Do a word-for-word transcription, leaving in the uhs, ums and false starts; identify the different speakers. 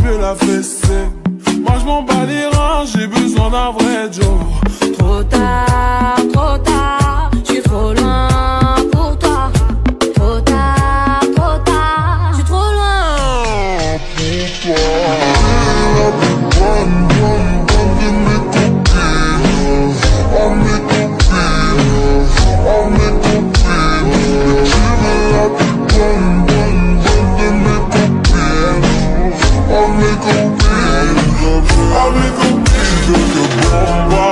Speaker 1: veux la fesser. Moi je m'en bats les reins, j'ai besoin d'un vrai Joe.
Speaker 2: Trop tard, trop tard, j'suis trop loin pour toi. Trop tard, trop tard, j'suis trop loin pour
Speaker 1: Avec un petit peu de bomba.